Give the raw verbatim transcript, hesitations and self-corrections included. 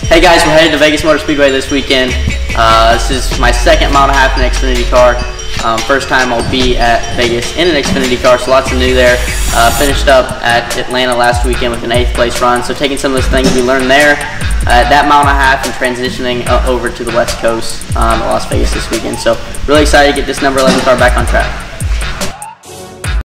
Hey guys, we're headed to Vegas Motor Speedway this weekend. Uh, this is my second mile and a half in an Xfinity car. Um, first time I'll be at Vegas in an Xfinity car, so lots of new there. Uh, finished up at Atlanta last weekend with an eighth place run, so taking some of those things we learned there at uh, that mile and a half and transitioning uh, over to the West Coast, um, Las Vegas this weekend. So really excited to get this number eleven car back on track.